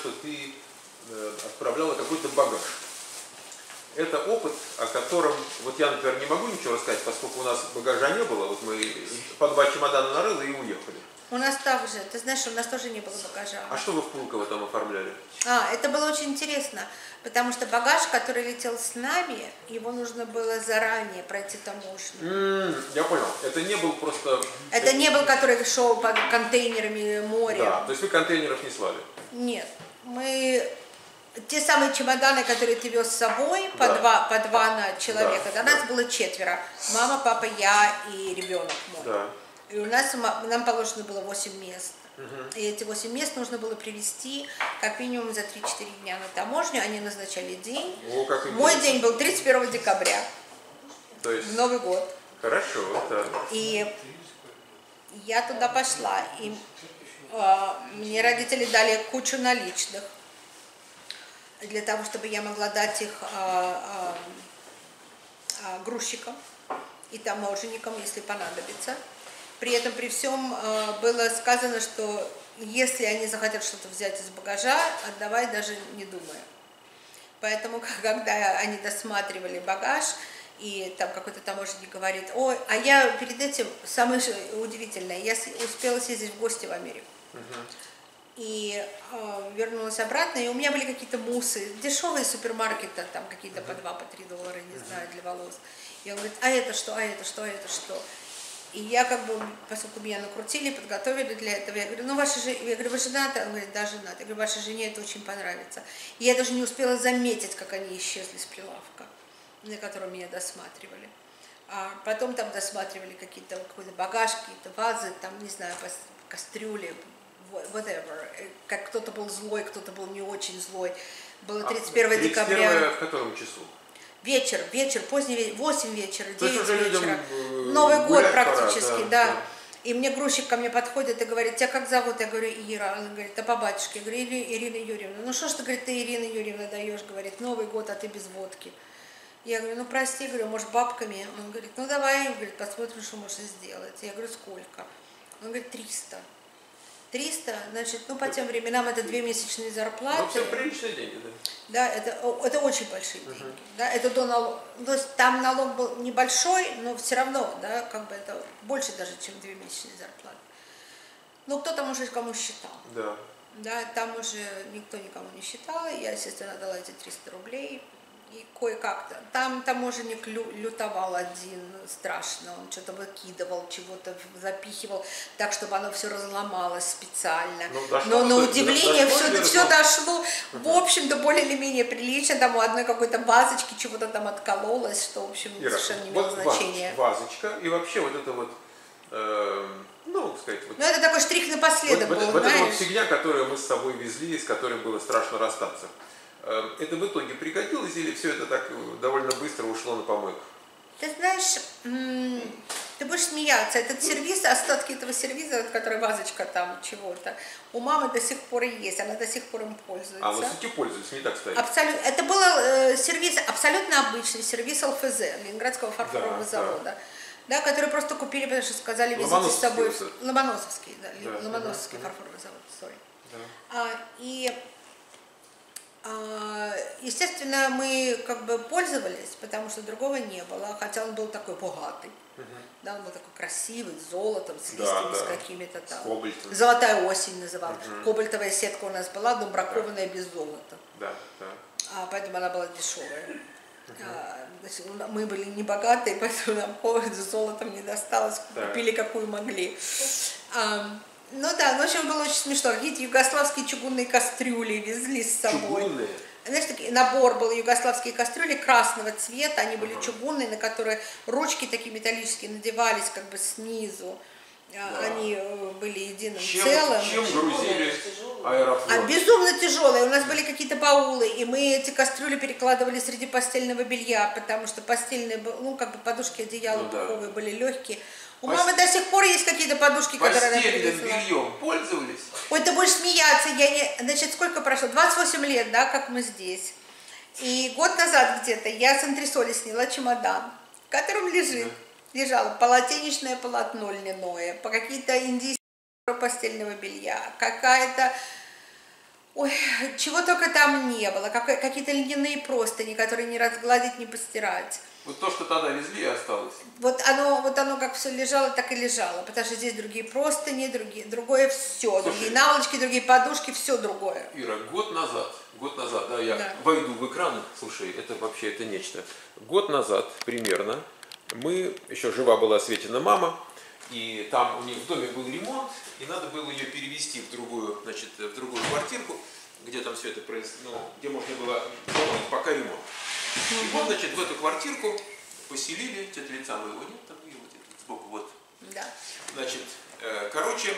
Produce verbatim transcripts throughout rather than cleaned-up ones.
что ты э, отправляла какой-то багаж. Это опыт, о котором, вот я, например, не могу ничего рассказать, поскольку у нас багажа не было, вот мы по два чемодана нарыли и уехали. У нас также, ты знаешь, у нас тоже не было багажа. А что вы в Пулково там оформляли? А, это было очень интересно, потому что багаж, который летел с нами, его нужно было заранее пройти таможню. Mm, я понял, это не был просто... Это не был, который шел под контейнерами моря. Да, то есть вы контейнеров не слали? Нет, мы... Те самые чемоданы, которые ты вез с собой, да. по, два, по два на человека, да, да. Нас было четверо. Мама, папа, я и ребенок мой. Да. И у нас, нам положено было восемь мест. Угу. И эти восемь мест нужно было привезти как минимум за три-четыре дня на таможню. Они назначали день. О, как мой день был тридцать первого декабря. То есть... В Новый год. Хорошо, да. И я туда пошла. И э, мне родители дали кучу наличных, для того, чтобы я могла дать их а, а, а, грузчикам и таможенникам, если понадобится. При этом, при всем, а, было сказано, что если они захотят что-то взять из багажа, отдавай даже не думая. Поэтому, когда они досматривали багаж, и там какой-то таможенник говорит, ой, а я перед этим, самое удивительное, я успела съездить в гости в Америку. Uh-huh. И э, вернулась обратно, и у меня были какие-то муссы, дешевые супермаркеты, там какие-то по два, по три доллара, не знаю, для волос. И он говорит, а это что, а это что, а это что? И я как бы, поскольку меня накрутили, подготовили для этого, я говорю, ну ваша же, я говорю, вы женаты? Он говорит, да, женат. Я говорю, вашей жене это очень понравится. И я даже не успела заметить, как они исчезли с прилавка, на котором меня досматривали. А потом там досматривали какие-то, какой-то багаж, какие-то вазы, там, не знаю, кастрюли, whatever. Как кто-то был злой, кто-то был не очень злой. Было тридцать первого декабря. В котором часу? Вечер, вечер, поздний вечер, восемь вечера, девять вечера. Новый год практически, пора, да, да. да. И мне грузчик ко мне подходит и говорит, тебя как зовут? Я говорю, Ира. Он говорит, а по батюшке? Я говорю, Ирина Юрьевна. Ну что ж ты, говорит, ты Ирина Юрьевна даешь? Говорит, Новый год, а ты без водки. Я говорю, ну прости, говорю, может бабками? Он говорит, ну давай, говорит, посмотрим, что можешь сделать. Я говорю, сколько? Он говорит, триста. триста, значит, ну по тем временам это две месячные зарплаты. Ну, все приличные деньги, да? Да, это, это очень большие деньги. Uh-huh. Да, это до налога. То есть там налог был небольшой, но все равно, да, как бы это больше даже, чем две месячные зарплаты. Но кто там уже кому считал. Да. Да, там уже никто никому не считал. Я, естественно, дала эти триста рублей. И кое-как-то. Там таможенник лю, лютовал один страшно, он что-то выкидывал, чего-то запихивал, так, чтобы оно все разломалось специально. Ну, дошло, но на удивление дошло, все, все дошло, uh-huh. в общем-то, более или менее прилично, там у одной какой-то вазочки чего-то там откололось, что, в общем, Ира, совершенно не имело вот значения. Вазочка и вообще вот это вот, э, ну, сказать... Вот, ну, это такой штрих напоследок вот, был, вот, знаешь? Вот эта вот фигня, которую мы с собой везли, с которой было страшно расстаться. Это в итоге пригодилось или все это так довольно быстро ушло на помойку? Ты знаешь, ты будешь смеяться, этот сервиз, остатки этого сервиза, который вазочка там чего-то, у мамы до сих пор и есть, она до сих пор им пользуется. А, вы с этим пользуетесь, не так стоит? Абсолютно. Это был э, сервис, абсолютно обычный сервис эл эф зэ, Ленинградского фарфорового да, завода. Да. Да, который просто купили, потому что сказали, везите с собой. Ломоносовский, да, да. Ломоносовский да. фарфоровый завод, sorry. Да. А, и естественно, мы как бы пользовались, потому что другого не было, хотя он был такой богатый, uh-huh. да, он был такой красивый, с золотом, с листьями, да, да. с какими-то там. С Золотая осень называлась. Uh-huh. Кобальтовая сетка у нас была, но бракованная да. без золота. Да, да. А, поэтому она была дешевая. Uh-huh. А, мы были не богатые, поэтому нам с золотом не досталось, да. купили какую могли. А, Ну да, ну в общем было очень смешно. Какие-то югославские чугунные кастрюли везли с собой. Чугунные? Знаешь, такие, набор был югославские кастрюли красного цвета, они были uh-huh. чугунные, на которые ручки такие металлические надевались как бы снизу. Да. Они были единым чем, целым. Чем грузили аэрофлот? А безумно тяжелые. У нас были какие-то баулы, и мы эти кастрюли перекладывали среди постельного белья, потому что постельные, ну как бы подушки, одеяла ну, пуховые да. были легкие. У Пост... мамы до сих пор есть какие-то подушки, которые она привезла. Постельным бельем пользовались? Ой, ты будешь смеяться, я не... Значит, сколько прошло? двадцать восемь лет, да, как мы здесь. И год назад где-то я с антресоли сняла чемодан, в котором лежит, да. лежало полотенечное полотно льняное, по какие-то индийские постельного белья, какая-то... Ой, чего только там не было. Как- Какие-то льняные простыни, которые не разгладить, не постирать. Вот то, что тогда везли, и осталось. Вот оно, вот оно как все лежало, так и лежало. Потому что здесь другие простыни, другие, другое все. Другие наволочки, другие подушки, все другое. Ира, год назад, год назад, да, я Да. войду в экран, слушай, это вообще, это нечто. Год назад примерно мы, еще жива была Светина мама, и там у них в доме был ремонт, и надо было ее перевести в другую, значит, в другую квартирку, где там все это происходило, ну, где можно было делать пока ремонт. И вот, значит, в эту квартирку поселили, тетя лица моего нет, там ее вот это, сбоку, вот. Да. Значит, э, короче,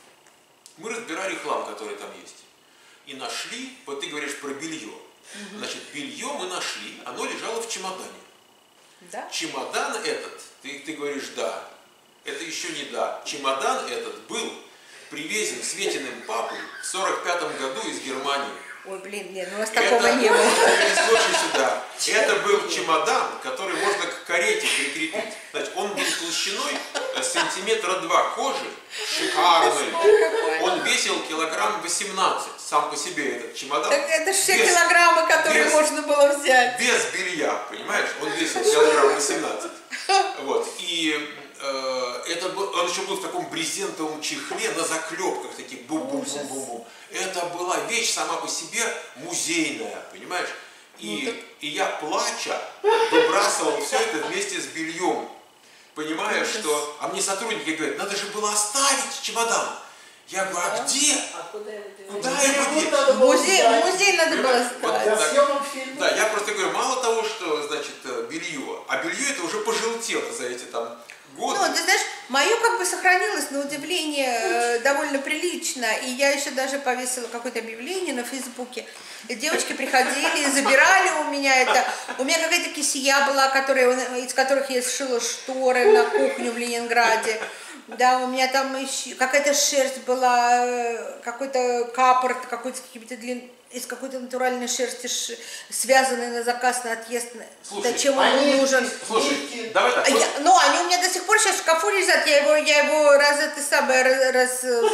мы разбирали хлам, который там есть. И нашли, вот ты говоришь про белье. Угу. Значит, белье мы нашли, оно лежало в чемодане. Да? Чемодан этот, ты, ты говоришь да, это еще не да. Чемодан этот был привезен Светиным папой в сорок пятом году из Германии. Ой, блин, нет, ну у нас такого Это, не было. слушай сюда, это был чемодан, который можно к карете прикрепить. Значит, он был толщиной сантиметра два кожи, шикарный. Он весил килограмм восемнадцать, сам по себе этот чемодан. Так это же все Без- килограммы, которые без- можно было взять. Без белья, понимаешь? Он весил килограмм восемнадцать. Вот. И э, это был, он еще был в таком брезентовом чехле на заклепках, таких бум-бум-бум-бум. Это была вещь сама по себе музейная, понимаешь? И, Ну, так- и я, плача, выбрасывал все это вместе с бельем. Понимаешь, Ужас. что... А мне сотрудники говорят, надо же было оставить чемодан. Я говорю, а где? А куда его делать? Куда его деть? В музей, в музей надо было Вот сдать. Для так. съемок фильма? Да, я просто говорю, мало того, что, значит, белье, а белье это уже пожелтело за эти там годы. Ну, ты знаешь, мое как бы сохранилось, на удивление, э, довольно прилично. И я еще даже повесила какое-то объявление на Фейсбуке. И девочки приходили и забирали у меня это. У меня какая-то кисия была, которая, из которых я сшила шторы на кухню в Ленинграде. Да, у меня там еще какая-то шерсть была, э, какой-то капорт, какой-то какие-то длин... из какой-то натуральной шерсти, ш- связанной на заказ на отъезд. Слушай, Зачем он они- нужен? Слушай, Нитки. давай так. А вот- я- ну, они у меня до сих пор сейчас в шкафу лежат, я его, я его раз это самое раз, раз, э,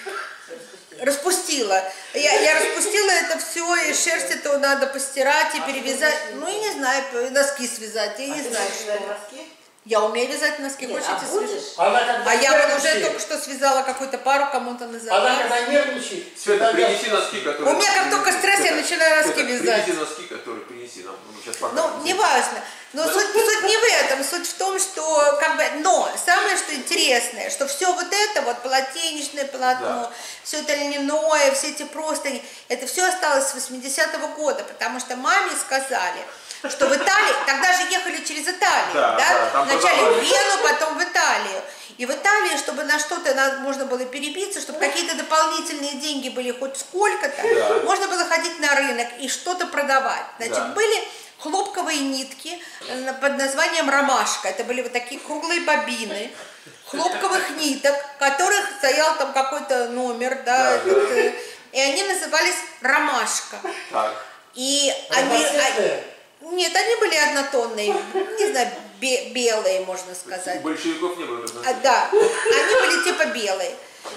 распустила. Я, я распустила это все, и шерсть это надо постирать и А перевязать. что Ну, я не знаю, носки связать, я А не ты знаю, будешь вязать что. носки? Я умею вязать носки, Нет, хочете а свяжу? будешь? Она когда А я вот уже нервничает, только что связала какую-то пару кому-то на Она заказ. когда нервничает, Света, всегда принеси носки, которые... У меня как только стресс, я Света, начинаю носки Света, вязать. Принеси носки, которые принеси нам. Мы сейчас Ну, покажем. не важно. Но суть, суть не в этом, суть в том, что как бы, но самое что интересное, что все вот это, вот полотенечное полотно, Да. все это льняное, все эти простыни, это все осталось с восьмидесятого года, потому что маме сказали, что в Италии, тогда же ехали через Италию, Да, да, да, там вначале в продавали. Вену, потом в Италию. И в Италии, чтобы на что-то надо- можно было перебиться, чтобы какие-то дополнительные деньги были хоть сколько-то, Да. можно было ходить на рынок и что-то продавать. Значит, Да. были хлопковые нитки э, под названием ромашка. Это были вот такие круглые бобины хлопковых ниток, в которых стоял там какой-то номер, да, Да, этот, да. э, и они назывались ромашка. Так. И они, Разноцветные? а- нет, они были однотонные, не знаю, бе- белые, можно У сказать. большевиков не было. А, да, они были типа белые.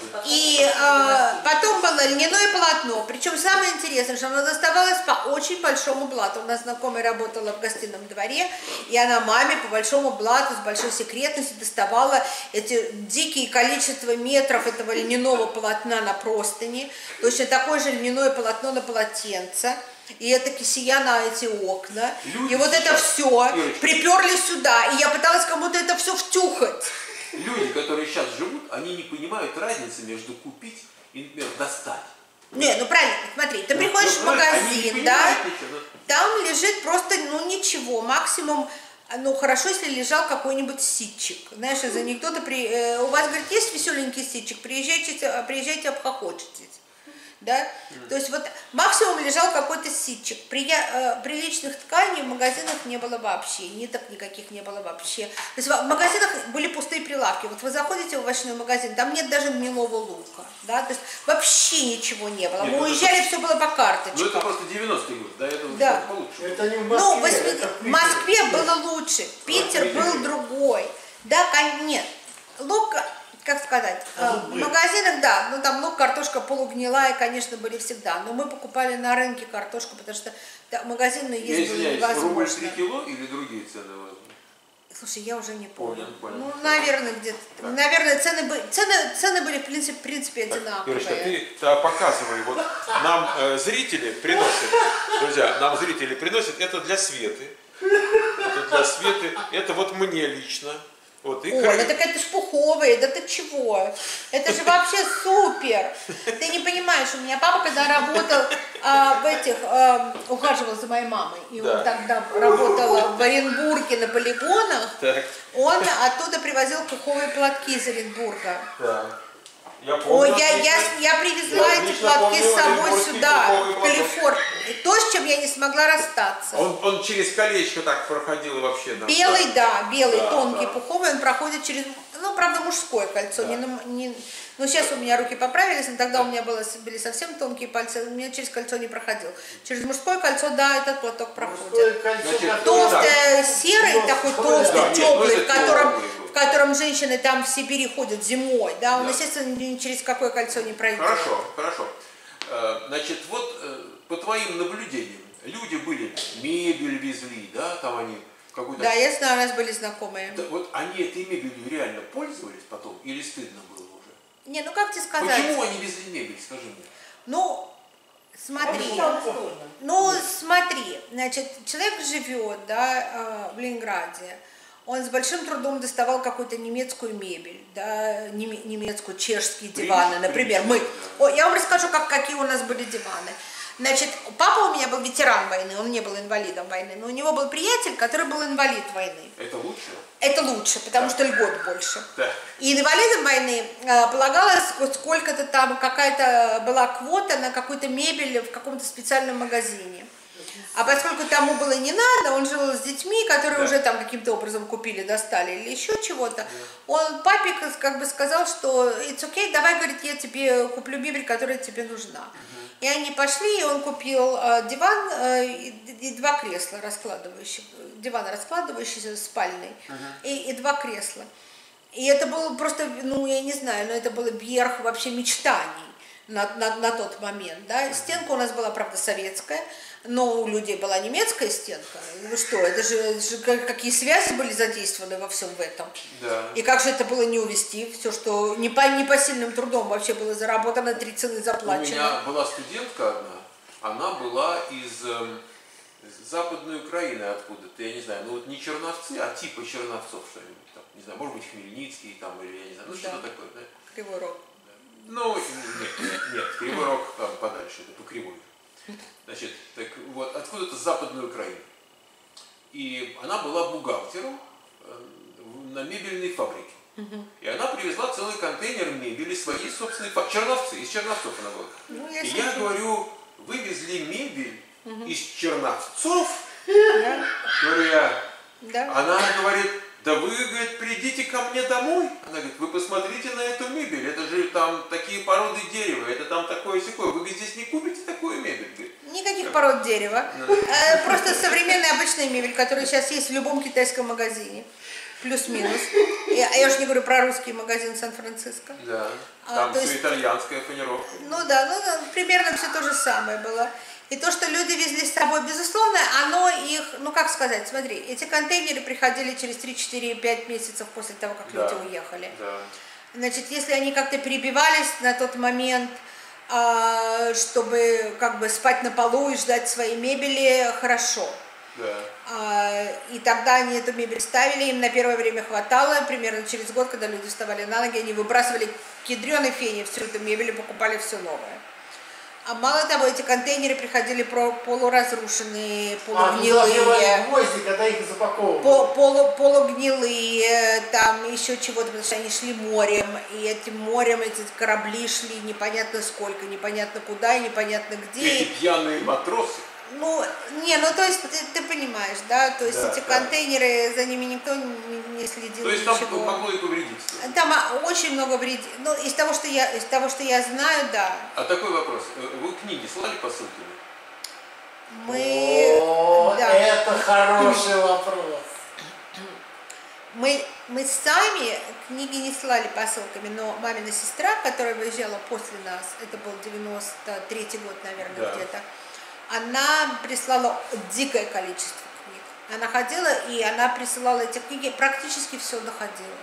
И э, потом было льняное полотно. Причем самое интересное, что оно доставалось по очень большому блату. У нас знакомая работала в гостином дворе, и она маме по большому блату с большой секретностью доставала эти дикие количества метров этого льняного полотна на простыни. Точно такое же льняное полотно на полотенце. И это кисия на эти окна. Люди и вот это сейчас, все Ирочка. приперли сюда. И я пыталась кому-то это все втюхать. Люди, которые сейчас живут, они не понимают разницы между купить и, например, достать. Не, ну правильно, смотри, ты Ну, приходишь ну, в правильно, они не магазин, да, понимают ничего, ну. там лежит просто, ну ничего, максимум, ну хорошо, если лежал какой-нибудь ситчик. Знаешь, из анекдота, при, э, у вас, говорит, есть веселенький ситчик, приезжайте, приезжайте обхохочетесь. Да? Mm. То есть вот максимум лежал какой-то ситчик. При, э, приличных тканей в магазинах не было вообще, ниток никаких не было вообще. То есть в магазинах были пустые прилавки. Вот вы заходите в овощной магазин, там нет даже гнилого лука. Да? То есть вообще ничего не было. Нет, Мы это уезжали, просто- все было по карточкам. Ну это просто девяностые годы, до этого Да. что-то получше. Это не в Ну, Москве, восьми- это в в Питере. Москве было лучше, Питер Питере. был другой. Да, кон- нет. Лук, как сказать, А э, в магазинах, да, ну там, ну, картошка полугнилая, конечно, были всегда, но мы покупали на рынке картошку, потому что да, магазинную Я есть было извиняюсь, рубль невозможно. три кило или другие цены у вас? Слушай, я уже не помню. Понял, понял. Ну, наверное, где-то. Наверное, цены были, цены, цены были в принципе, в принципе одинаковые. Ирочка, ты да, показывай. Вот нам э, зрители приносят, друзья, нам зрители приносят, это для Светы. Это для Светы, это вот мне лично. Вот, и Ой, край- это какая-то ж пуховая, да ты чего? Это же вообще супер. Ты не понимаешь, у меня папа, когда работал а, в этих, а, ухаживал за моей мамой, и Да. он тогда работал в Оренбурге на полигонах, Так, он оттуда привозил пуховые платки из Оренбурга. да. Я помню. Ой, я, я, я привезла Я эти отлично платки помню с собой оренбургский сюда, пуховый в платок. Калифорнию. То, с чем я не смогла расстаться. Он, он через колечко так проходил вообще. Да, Белый, да, белый, Да, тонкий, да. пуховый, он проходит через, ну, правда, мужское кольцо. Да. Не, на- не, ну, сейчас у меня руки поправились, но тогда у меня было, были совсем тонкие пальцы, у меня через кольцо не проходил. Через мужское кольцо, да, этот платок проходит. Мужское кольцо, Значит, которое- Толстый, серый, Ну, такой да, толстый, нет, ну, теплый, это в котором, теплый был. в котором женщины там в Сибири ходят зимой, да, он, Да. естественно, ни через какое кольцо не пройдет. Хорошо, хорошо. Э, Значит, вот э, по твоим наблюдениям, люди были, мебель везли, да, там они какую-то... Да, я знаю, у нас были знакомые. Да, вот они этой мебелью реально пользовались потом или стыдно было уже? Не, ну как тебе сказать? Почему они везли мебель, скажи мне? Ну, смотри. Вообще стало сложно. Ну, смотри, значит, человек живет, да, э, в Ленинграде, он с большим трудом доставал какую-то немецкую мебель, да, неме- немецкую, чешские диваны, Прилично, например. прилично, Мы, О, я вам расскажу, как, какие у нас были диваны. Значит, папа у меня был ветеран войны, он не был инвалидом войны, но у него был приятель, который был инвалид войны. Это лучше? Это лучше, потому что льгот больше. Да. И инвалидам войны э, полагалось ск- сколько-то там, какая-то была квота на какую-то мебель в каком-то специальном магазине. А поскольку тому было не надо, он жил с детьми, которые Да. уже там каким-то образом купили, достали или еще чего-то. Он папе как- как бы сказал, что it's okay, давай, говорит, я тебе куплю мебель, которая тебе нужна. И они пошли, и он купил э, диван э, и, и два кресла раскладывающих, диван раскладывающийся, спальный, и, и два кресла. И это было просто, ну, я не знаю, но это было верх вообще мечтаний на, на, на тот момент, да. Стенка у нас была, правда, советская, но у людей была немецкая стенка. Ну что, это же, это же как- какие связи были задействованы во всем в этом. Да. И как же это было не увезти? Все, что не по непосильным трудом вообще было заработано, три цены У заплачено. меня была студентка одна, она была из, эм, из Западной Украины откуда-то, я не знаю, ну вот не Черновцы, а типа Черновцов что-нибудь там, не знаю, может быть Хмельницкий там, или я не знаю, ну Да. что-то такое, да? Кривой Рог. Ну, нет, нет, нет, Кривой Рог там подальше, это по Кривой. Значит, так вот, откуда-то с Западной Украины. И она была бухгалтером э, в- на мебельной фабрике. И она привезла целый контейнер мебели своей собственной фабрики. Черновцы, из Черновцов она была. Ну, я И слышу. я говорю, вы везли мебель из Черновцов? Да, Говорю я. да. Она говорит, да вы, говорит, придите ко мне домой. Она говорит, вы посмотрите на эту мебель, это же там такие породы дерева, это там такое-сякое, вы здесь не купите такую мебель? Говорит. Никаких пород дерева. Э, Просто современная обычная мебель, которая сейчас есть в любом китайском магазине. Плюс-минус. Я, я уже не говорю про русский магазин Сан-Франциско. Да, А, там то все есть- итальянская фанеровка. Ну да, ну да, примерно все то же самое было. И то, что люди везли с собой, безусловно, оно их, ну как сказать, смотри, эти контейнеры приходили через три-четыре-пять месяцев после того, как Да. люди уехали. Да. Значит, если они как-то перебивались на тот момент, а, чтобы как бы спать на полу и ждать своей мебели, хорошо. Да. А, И тогда они эту мебель ставили, им на первое время хватало, примерно через год, когда люди вставали на ноги, они выбрасывали к ядреной фене всю эту мебель и покупали все новое. А мало того, эти контейнеры приходили про- полуразрушенные, А, ну, забивали полугнилые, гвозди, когда их запаковывали. по- полу, полугнилые, там еще чего-то, потому что они шли морем, и этим морем эти корабли шли непонятно сколько, непонятно куда и непонятно где. Эти пьяные матросы. Ну, не, ну то есть ты, ты понимаешь, да, то есть Да, эти да. контейнеры, за ними никто не, не следил, То есть там ничего. могло и повредиться. Там а, очень много вредит. Ну, из того, что я, из того, что я знаю, да. А такой вопрос. Э, Вы книги слали посылками? Мы, О, да, это хороший вопрос. мы Мы сами книги не слали посылками, но мамина сестра, которая выезжала после нас, это был девяносто третий год, наверное, Да. где-то, она прислала дикое количество книг. Она ходила, и она присылала эти книги, практически все доходило.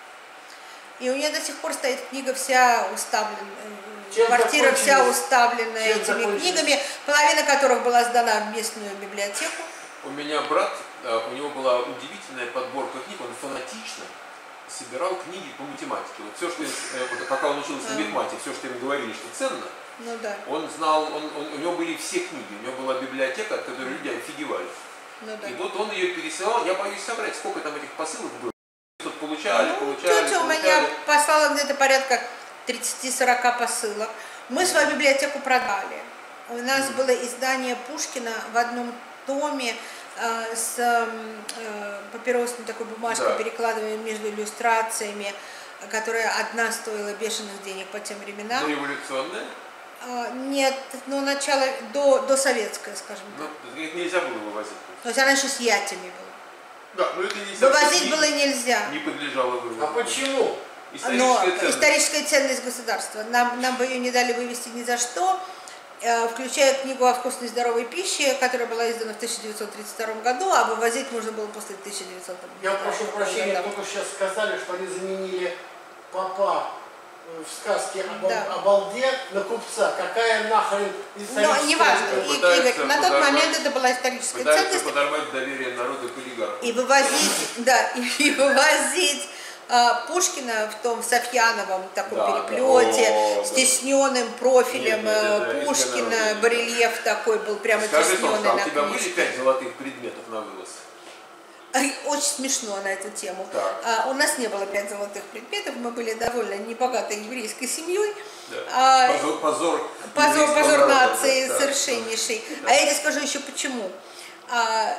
И у нее до сих пор стоит книга вся уставлена, Чем квартира вся закончились? уставлена Чем этими закончились? книгами, половина которых была сдана в местную библиотеку. У меня брат, э, у него была удивительная подборка книг, он фанатично собирал книги по математике. Вот все, что, э, вот пока он учился в мехмате, все, что им говорили, что ценно, Ну да, он знал, он, он- у него были все книги, у него была библиотека, от которой люди офигевали. ну да. И вот он ее пересылал, я боюсь собрать, сколько там этих посылок было. Тут получали, Ну, получали, тетя у меня получали. послала где-то порядка тридцати-сорока посылок. Мы свою библиотеку продали. У нас было издание Пушкина в одном томе э, с э, папиросной такой бумажкой, Да. перекладываемой между иллюстрациями, которая одна стоила бешеных денег по тем временам. Дореволюционная, А, нет, ну начало, до, до советское, скажем ну, так. их нельзя было вывозить. То есть она еще с ятями была. Да, но это нельзя. Вывозить было нельзя. Не подлежало вывозу. А почему? Но Историческая ценность. историческая ценность государства. Нам, нам бы ее не дали вывести ни за что, э, включая книгу о вкусной и здоровой пище, которая была издана в тысяча девятьсот тридцать втором году, а вывозить можно было после тысяча девятьсот тридцать Я второго прошу прощения, года. только сейчас сказали, что они заменили папа э, в сказке об, Да. о балде на купца. Какая нахрен историческая... Но неважно, Пытаются И- Игорь, на тот подорвать- момент это была историческая Пытаются ценность. подорвать доверие народа к олигархам. И вывозить, да, и вывозить а, Пушкина в том Софьяновом таком Да, переплете, да. О, с да. тесненным профилем Нет, нет, это э, весь Пушкина, народ. барельеф такой был прямо Скажи, тесненный Томска, а на у тебя были книжке. пять золотых предметов на вывоз? Ай, очень смешно на эту тему. Так. А, у нас не было пять золотых предметов, мы были довольно небогатой еврейской семьей. Да. А, Позор, позор, Позор, еврейского позор народа, нации да, да. совершеннейший. Да. А я тебе скажу еще почему. А,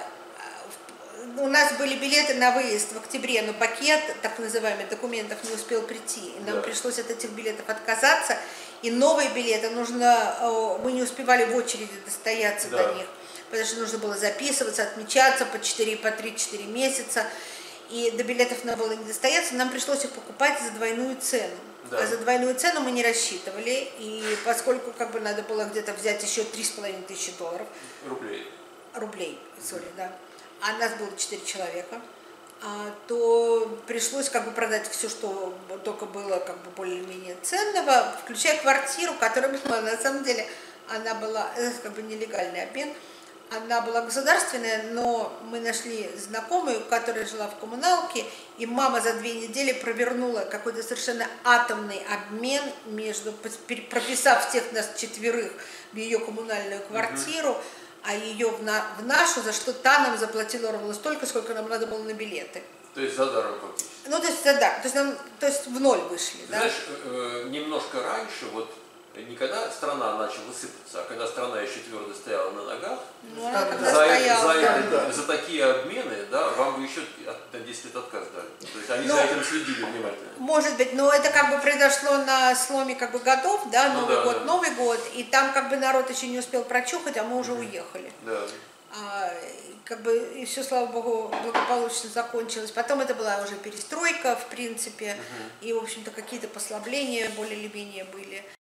у нас были билеты на выезд в октябре, но пакет, так называемый, документов не успел прийти. И нам Да. пришлось от этих билетов отказаться. И новые билеты нужно, э, мы не успевали в очереди достояться Да. до них, потому что нужно было записываться, отмечаться по четыре, по три-четыре месяца. И до билетов надо было не достояться, нам пришлось их покупать за двойную цену. Да. А за двойную цену мы не рассчитывали, и поскольку как бы надо было где-то взять еще три с половиной тысячи долларов, Рублей. рублей, сори, да, а нас было четыре человека, а, то пришлось как бы продать все, что только было как бы более-менее ценного, включая квартиру, которая была на самом деле, она была, это как бы нелегальный обмен, она была государственная, но мы нашли знакомую, которая жила в коммуналке, и мама за две недели провернула какой-то совершенно атомный обмен между, прописав всех нас четверых в ее коммунальную квартиру, а ее в, на, в нашу, за что та нам заплатила ровно столько, сколько нам надо было на билеты. То есть за даром фактически. Ну, то есть, да, да, то есть, нам, то есть в ноль вышли, да? Знаешь, э, э, немножко раньше, вот не когда страна начала сыпаться, а когда страна еще твердо стояла на ногах, Ну, она За тогда за, стояла. за, да. это- за такие обмены, да, вам бы еще от- на десять лет отказ дали. То есть они Ну, за этим следили внимательно. Может быть, но это как бы произошло на сломе как бы годов, да, Ну Новый да, год, да. Новый год, и там как бы народ еще не успел прочухать, а мы уже уехали. Да. А, и как бы и все, слава богу, благополучно закончилось. Потом это была уже перестройка, в принципе, и, в общем-то, какие-то послабления более или менее были.